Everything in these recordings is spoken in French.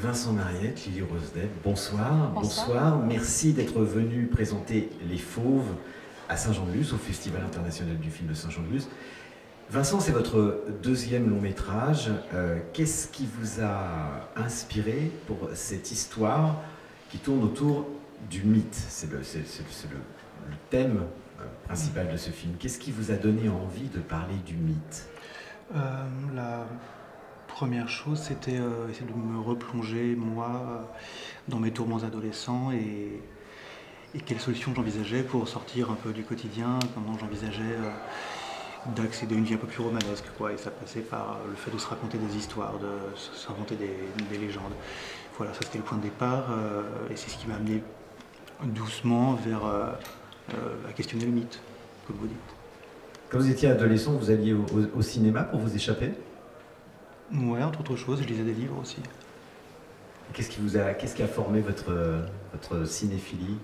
Vincent Mariette, Lily Rosdeb, bonsoir. Bonsoir. Merci d'être venu présenter Les Fauves à Saint-Jean-de-Luz, au Festival international du film de Saint-Jean-de-Luz. Vincent, c'est votre deuxième long métrage. Qu'est-ce qui vous a inspiré pour cette histoire qui tourne autour du mythe? C'est le thème principal de ce film. Qu'est-ce qui vous a donné envie de parler du mythe? La première chose, c'était essayer de me replonger, moi, dans mes tourments adolescents et quelles solutions j'envisageais pour sortir un peu du quotidien, comment j'envisageais d'accéder à une vie un peu plus romanesque, quoi. Et ça passait par le fait de se raconter des histoires, de s'inventer des légendes. Voilà, ça c'était le point de départ et c'est ce qui m'a amené doucement vers à questionner le mythe, comme vous dites. Quand vous étiez adolescent, vous alliez au cinéma pour vous échapper? Ouais, entre autres choses, je lisais des livres aussi. Qu'est-ce qui a formé votre cinéphilie?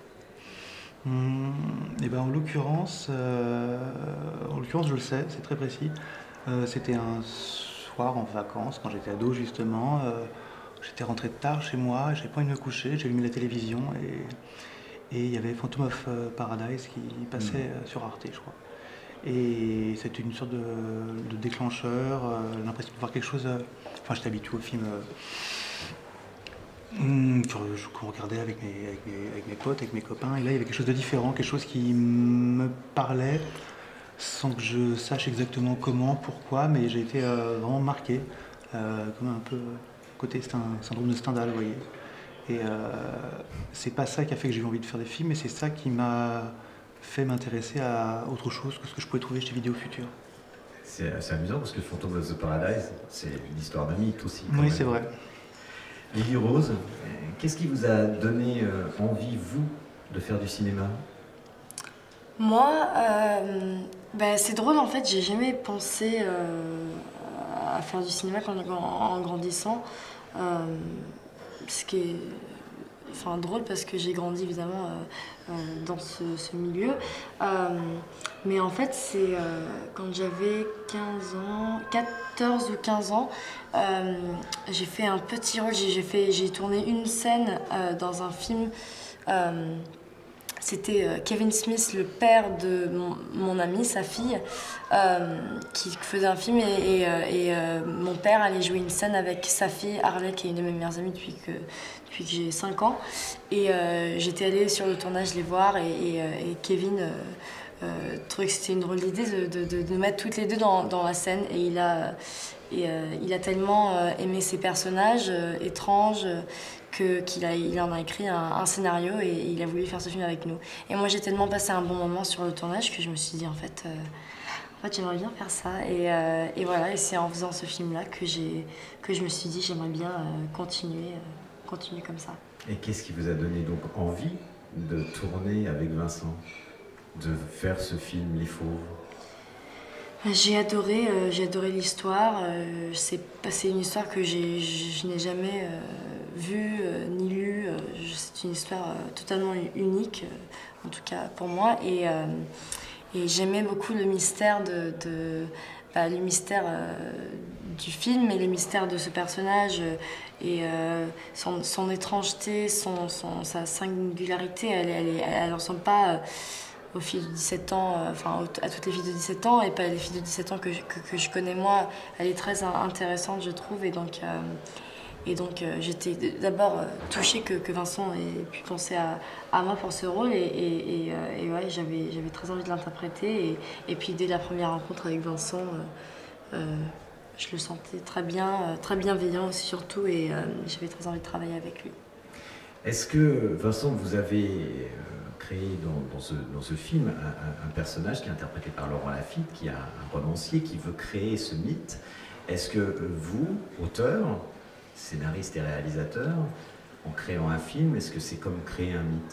Et ben, en l'occurrence, je le sais, c'est très précis. C'était un soir en vacances, quand j'étais ado justement. J'étais rentré tard chez moi, j'avais pas envie de me coucher, j'ai allumé la télévision et il y avait Phantom of Paradise qui passait sur Arte, je crois. Et c'était une sorte de déclencheur, l'impression de voir quelque chose. Enfin, j'étais habitué au film qu'on regardait avec mes potes, avec mes copains. Et là, il y avait quelque chose de différent, quelque chose qui me parlait sans que je sache exactement comment, pourquoi, mais j'ai été vraiment marqué, comme un peu côté syndrome de Stendhal, vous voyez. Et c'est pas ça qui a fait que j'ai eu envie de faire des films, mais c'est ça qui m'a fait m'intéresser à autre chose que ce que je pouvais trouver chez Vidéo Futur. C'est assez amusant parce que Phantom of the Paradise, c'est l'histoire d'un mythe aussi. Oui, c'est vrai. Lily Rose, qu'est-ce qui vous a donné envie, vous, de faire du cinéma? Moi, c'est drôle en fait, j'ai jamais pensé à faire du cinéma en grandissant. Ce qui est drôle parce que j'ai grandi évidemment dans ce milieu. Mais en fait, c'est quand j'avais 15 ans, 14 ou 15 ans, j'ai fait un petit rôle, j'ai tourné une scène dans un film. C'était Kevin Smith, le père de mon ami, sa fille, qui faisait un film et mon père allait jouer une scène avec sa fille Harley, qui est une de mes meilleures amies depuis que j'ai 5 ans. Et j'étais allée sur le tournage les voir et Kevin trouvait que c'était une drôle d'idée de mettre toutes les deux dans la scène. Et il a tellement aimé ces personnages étranges qu'il en a écrit un scénario et il a voulu faire ce film avec nous. Et moi j'ai tellement passé un bon moment sur le tournage que je me suis dit en fait j'aimerais bien faire ça. Et voilà, et c'est en faisant ce film-là que je me suis dit j'aimerais bien continuer comme ça. Et qu'est-ce qui vous a donné donc envie de tourner avec Vincent, de faire ce film Les Fauves? J'ai adoré l'histoire. C'est une histoire que je n'ai jamais vue ni lue. C'est une histoire totalement unique, en tout cas pour moi. Et j'aimais beaucoup le mystère le mystère du film et le mystère de ce personnage et son étrangeté, sa singularité. Elle ressemble pas aux filles de 17 ans, à toutes les filles de 17 ans et pas les filles de 17 ans que je connais moi. Elle est très intéressante, je trouve, et donc j'étais d'abord touchée que Vincent ait pu penser à moi pour ce rôle et ouais, j'avais très envie de l'interpréter et puis dès la première rencontre avec Vincent, je le sentais très bien, très bienveillant aussi surtout et j'avais très envie de travailler avec lui. Est-ce que, Vincent, vous avez créé dans ce film un personnage qui est interprété par Laurent Lafitte, qui est un romancier qui veut créer ce mythe? Est-ce que vous, auteur, scénariste et réalisateur, en créant un film, est-ce que c'est comme créer un mythe?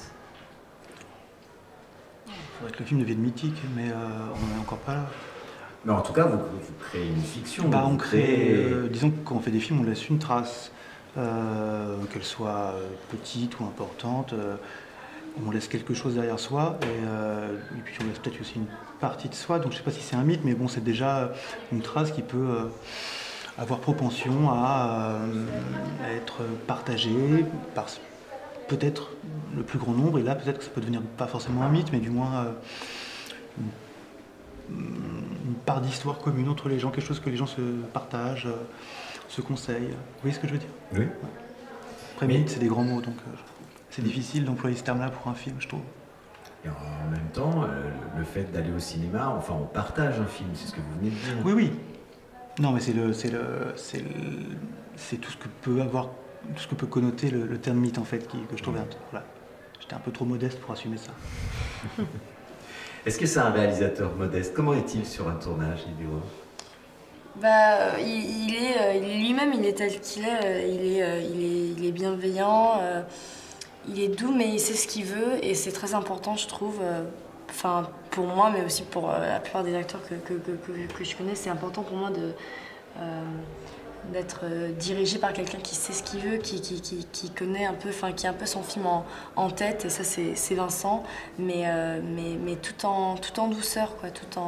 Il faudrait que le film devienne mythique, mais on n'en est encore pas là. Mais en tout cas, vous créez une fiction. On crée, disons que quand on fait des films, on laisse une trace, qu'elle soit petite ou importante. On laisse quelque chose derrière soi et puis on laisse peut-être aussi une partie de soi. Donc je ne sais pas si c'est un mythe, mais bon, c'est déjà une trace qui peut avoir propension à être partagé par peut-être le plus grand nombre, et là peut-être que ça peut devenir pas forcément un mythe, mais du moins une part d'histoire commune entre les gens, quelque chose que les gens se partagent, se conseillent. Vous voyez ce que je veux dire? Oui. Ouais. Après, mythe, c'est des grands mots, donc c'est difficile d'employer ce terme-là pour un film, je trouve. Et en même temps, le fait d'aller au cinéma, enfin on partage un film, c'est ce que vous venez de dire. Oui, oui. Non, mais c'est tout ce que peut avoir, tout ce que peut connoter le terme mythe en fait, que je trouvais voilà. J'étais un peu trop modeste pour assumer ça. Est-ce que c'est un réalisateur modeste? Comment est-il sur un tournage, Lydie Rose? Bah, il est lui-même, il est tel qu'il est, il est bienveillant, il est doux, mais il sait ce qu'il veut, et c'est très important, je trouve. Enfin, pour moi, mais aussi pour la plupart des acteurs que je connais, c'est important pour moi d'être dirigé par quelqu'un qui sait ce qu'il veut, qui connaît un peu, enfin, qui a un peu son film en tête, et ça, c'est Vincent, mais tout en douceur, quoi, tout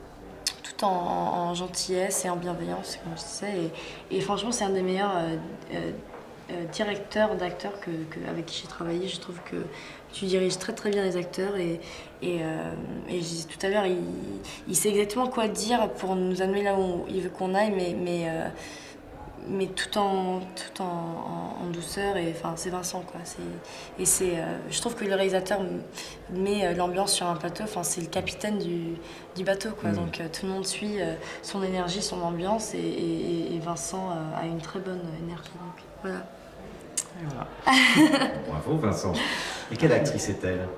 en gentillesse et en bienveillance, comme je disais. Et franchement, c'est un des meilleurs directeurs d'acteurs avec qui j'ai travaillé. Je trouve que tu diriges très très bien les acteurs. Et je disais tout à l'heure, il sait exactement quoi dire pour nous amener là où il veut qu'on aille, mais tout en douceur. Et enfin, c'est Vincent, quoi. Je trouve que le réalisateur met l'ambiance sur un plateau. Enfin, c'est le capitaine du bateau, quoi. Donc tout le monde suit son énergie, son ambiance, et Vincent a une très bonne énergie. Donc voilà. Et voilà. Bravo Vincent. Et quelle actrice est-elle?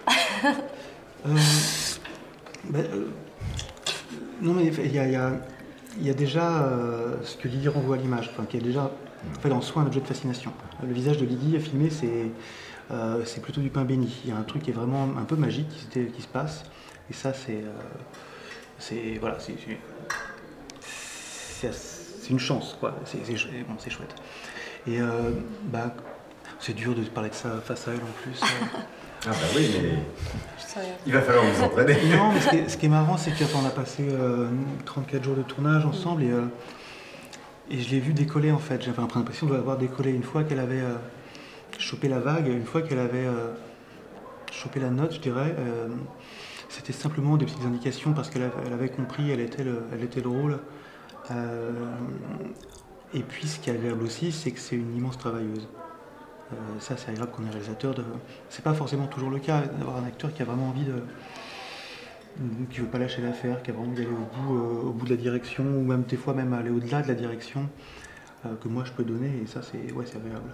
Non, mais il y a déjà ce que Lydie renvoie à l'image, enfin, qui est déjà en fait en soi un objet de fascination. Le visage de Lydie à filmer, c'est plutôt du pain béni. Il y a un truc qui est vraiment un peu magique qui se passe, et ça voilà, c'est une chance, quoi. C'est chouette. Et c'est dur de parler de ça face à elle en plus. Ah bah oui, mais il va falloir vous entraîner. Non, mais ce qui est marrant, c'est qu'on a passé 34 jours de tournage ensemble, et je l'ai vu décoller en fait. J'avais l'impression de l'avoir décollé une fois qu'elle avait chopé la vague, une fois qu'elle avait chopé la note, je dirais. C'était simplement des petites indications parce qu'elle avait compris, elle était le rôle. Et puis ce qui est agréable aussi, c'est que c'est une immense travailleuse. Ça, c'est agréable qu'on ait un réalisateur. C'est pas forcément toujours le cas d'avoir un acteur qui a vraiment envie qui veut pas lâcher l'affaire, qui a vraiment envie d'aller au bout de la direction, ou même des fois même aller au-delà de la direction que moi je peux donner. Et ça, c'est agréable.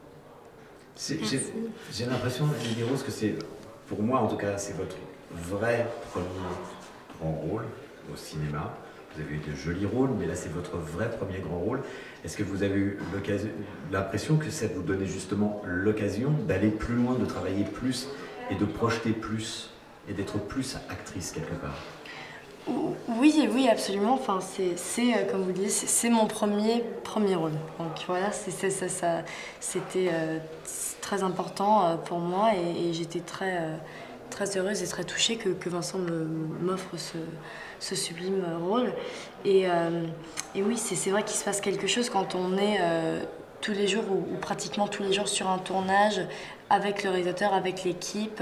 J'ai l'impression, Lydie Rose, que c'est, pour moi en tout cas, c'est votre vrai premier grand rôle au cinéma. Vous avez eu de jolis rôles, mais là c'est votre vrai premier grand rôle. Est-ce que vous avez eu l'impression que ça vous donnait justement l'occasion d'aller plus loin, de travailler plus et de projeter plus et d'être plus actrice quelque part? Oui, absolument. Enfin, c'est comme vous le dites, c'est mon premier rôle. Donc voilà, c'était très important pour moi, et j'étais très heureuse et très touchée que Vincent m'offre ce sublime rôle. Et oui, c'est vrai qu'il se passe quelque chose quand on est tous les jours ou pratiquement tous les jours sur un tournage avec le réalisateur, avec l'équipe.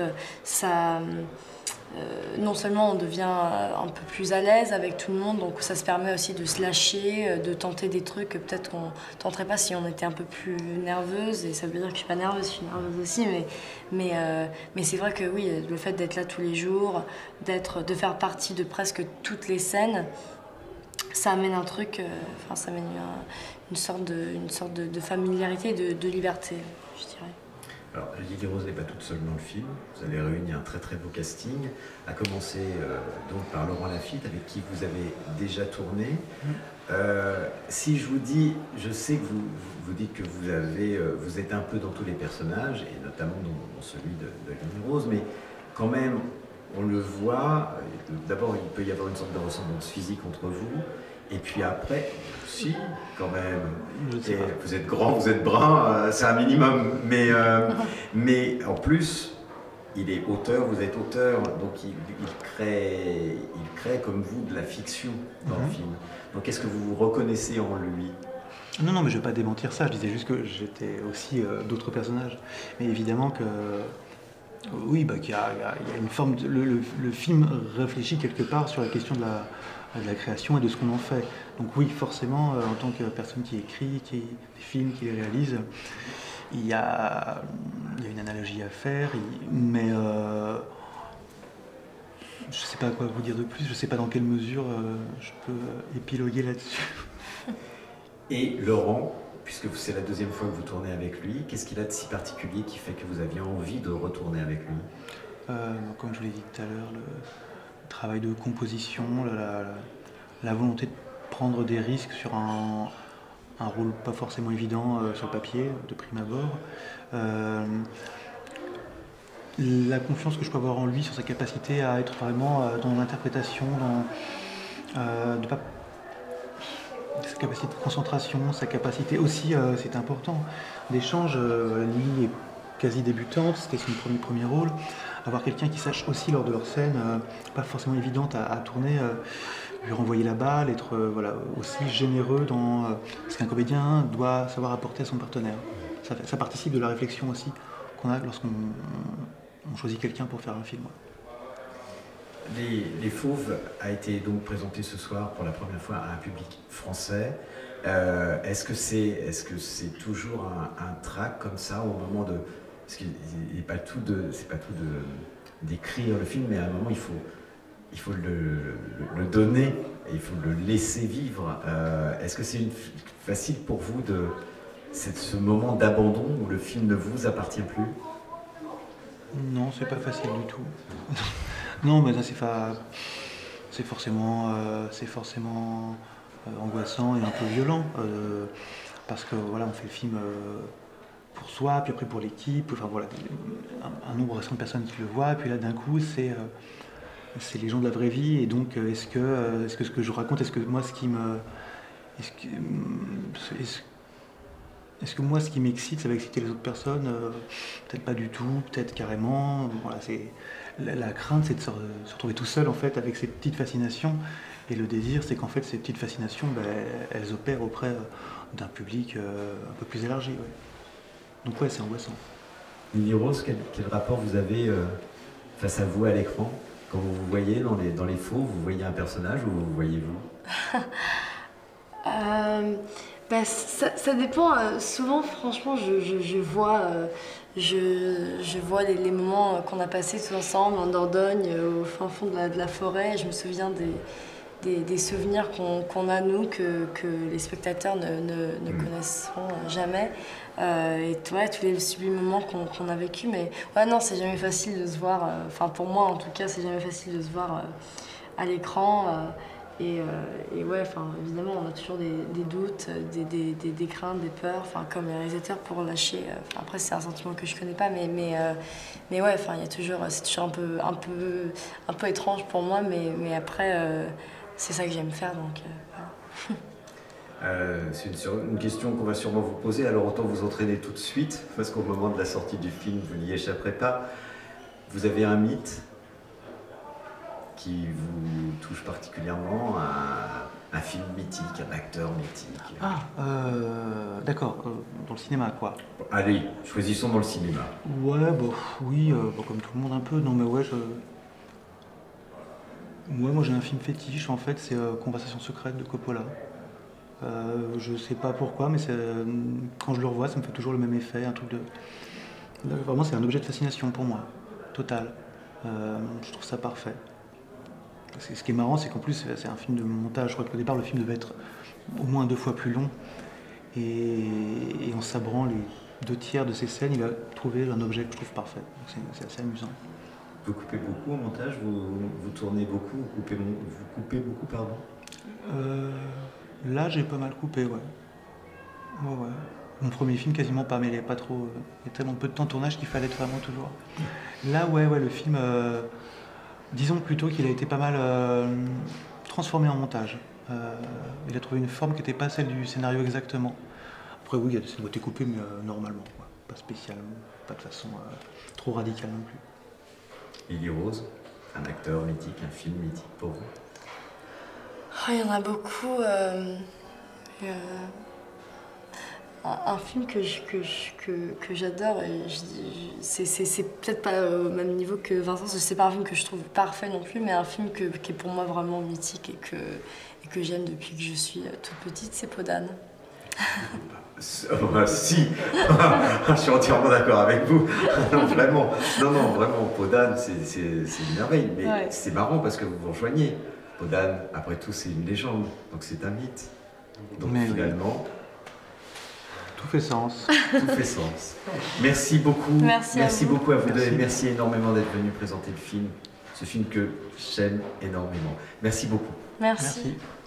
Non seulement on devient un peu plus à l'aise avec tout le monde, donc ça se permet aussi de se lâcher, de tenter des trucs que peut-être qu'on ne tenterait pas si on était un peu plus nerveuse. Et ça veut dire que je ne suis pas nerveuse, je suis nerveuse aussi, mais c'est vrai que oui, le fait d'être là tous les jours, de faire partie de presque toutes les scènes, ça amène un truc, ça amène une sorte de familiarité, de liberté, je dirais. Alors, Lydie Rose n'est pas toute seule dans le film. Vous avez réuni un très très beau casting, à commencer donc par Laurent Lafitte, avec qui vous avez déjà tourné. Si je vous dis, je sais que vous dites que vous êtes un peu dans tous les personnages, et notamment dans celui de Lydie Rose, mais quand même, on le voit, d'abord il peut y avoir une sorte de ressemblance physique entre vous, et puis après, si, quand même, vous êtes grand, vous êtes brun, c'est un minimum, mais en plus, il est auteur, vous êtes auteur, donc il crée comme vous de la fiction dans le film. Donc est-ce que vous vous reconnaissez en lui? Non, non, mais je ne vais pas démentir ça, je disais juste que j'étais aussi d'autres personnages. Mais évidemment que, oui, qu'il y a une forme... Le film réfléchit quelque part sur la question de la création et de ce qu'on en fait. Donc oui, forcément, en tant que personne qui écrit, des films, qui les réalise, il y a une analogie à faire, mais je ne sais pas quoi vous dire de plus, je ne sais pas dans quelle mesure je peux épiloguer là-dessus. Et Laurent, puisque c'est la deuxième fois que vous tournez avec lui, qu'est-ce qu'il a de si particulier qui fait que vous aviez envie de retourner avec lui? Comme je vous l'ai dit tout à l'heure, le travail de composition, la volonté de prendre des risques sur un rôle pas forcément évident sur le papier, de prime abord. La confiance que je peux avoir en lui sur sa capacité à être vraiment dans l'interprétation, sa capacité de concentration, sa capacité aussi, c'est important, d'échange. Lily est quasi débutante, c'était son premier rôle. Avoir quelqu'un qui sache aussi lors de leur scène, pas forcément évidente à tourner, lui renvoyer la balle, être aussi généreux dans ce qu'un comédien doit savoir apporter à son partenaire. Ça participe de la réflexion aussi qu'on a lorsqu'on choisit quelqu'un pour faire un film. Les Fauves a été donc présenté ce soir pour la première fois à un public français. Est-ce que c'est toujours un trac comme ça au moment de... Parce qu'il n'est pas tout d'écrire le film, mais à un moment il faut le donner et il faut le laisser vivre. Est-ce que c'est facile pour vous ce moment d'abandon où le film ne vous appartient plus? Non, c'est pas facile du tout. Non, mais là c'est forcément angoissant et un peu violent parce que voilà, on fait le film pour soi, puis après pour l'équipe, enfin voilà, un nombre récent de personnes qui le voient, puis là d'un coup c'est les gens de la vraie vie, et donc est-ce que ce que je raconte, est-ce que moi ce qui m'excite, ça va exciter les autres personnes? Peut-être pas du tout, peut-être carrément. Voilà, la crainte, c'est de se retrouver tout seul en fait avec ces petites fascinations, et le désir, c'est qu'en fait ces petites fascinations, elles opèrent auprès d'un public un peu plus élargi. Ouais. Donc ouais, c'est angoissant. Lily Rose, quel rapport vous avez face à vous à l'écran? Quand vous vous voyez dans les faux, vous voyez un personnage ou vous voyez vous? Ça dépend. Souvent, franchement, je vois les moments qu'on a passés tous ensemble en Dordogne, au fin fond de la forêt. Je me souviens des souvenirs qu'on a, nous, que les spectateurs ne connaisseront jamais. Et ouais, tous les sublimes moments qu'on a vécu. Mais ouais, non, c'est jamais facile de se voir. Enfin, pour moi, en tout cas, c'est jamais facile de se voir à l'écran. Et ouais, évidemment, on a toujours des doutes, des craintes, des peurs, comme les réalisateurs pour lâcher. Après, c'est un sentiment que je connais pas, mais ouais, il y a toujours, c'est toujours un peu étrange pour moi, mais après, c'est ça que j'aime faire, donc voilà. C'est une question qu'on va sûrement vous poser, alors autant vous entraîner tout de suite, parce qu'au moment de la sortie du film, vous n'y échapperez pas. Vous avez un mythe qui vous touche particulièrement, un film mythique, un acteur mythique? D'accord, dans le cinéma quoi. Allez, choisissons dans le cinéma. Ouais, oui, comme tout le monde un peu. Non mais ouais, moi j'ai un film fétiche en fait, c'est Conversation secrète de Coppola. Je sais pas pourquoi, mais quand je le revois, ça me fait toujours le même effet, un truc de... Vraiment, c'est un objet de fascination pour moi, total. Je trouve ça parfait. Ce qui est marrant, c'est qu'en plus, c'est un film de montage. Je crois qu'au départ, le film devait être au moins 2 fois plus long. Et en sabrant les 2/3 de ces scènes, il a trouvé un objet que je trouve parfait. C'est assez amusant. Vous coupez beaucoup au montage, vous tournez beaucoup, vous coupez beaucoup, pardon? Là, j'ai pas mal coupé, ouais. Ouais. Mon premier film, quasiment pas, mais il n'y a pas trop... il y a tellement peu de temps de tournage qu'il fallait être vraiment toujours... Là, ouais, le film... disons plutôt qu'il a été pas mal transformé en montage. Il a trouvé une forme qui n'était pas celle du scénario exactement. Après, oui, ça doit être coupé, mais normalement, quoi. Pas spécialement, pas de façon trop radicale non plus. Lily Rose, un acteur mythique, un film mythique pour vous? Il y en a beaucoup. Un film que j'adore, c'est peut-être pas au même niveau que Vincent, c'est pas un film que je trouve parfait non plus, mais un film qui est pour moi vraiment mythique et que j'aime depuis que je suis toute petite, c'est Peau d'âne. Si, je suis entièrement d'accord avec vous. Non, vraiment, vraiment, Peau d'âne, c'est une merveille, mais ouais. C'est marrant parce que vous vous rejoignez. Peau d'âne, après tout, c'est une légende, donc c'est un mythe. Donc mais finalement... Tout fait sens. Tout fait sens. Merci beaucoup. Merci beaucoup à vous deux. Merci énormément d'être venu présenter le film. Ce film que j'aime énormément. Merci beaucoup. Merci.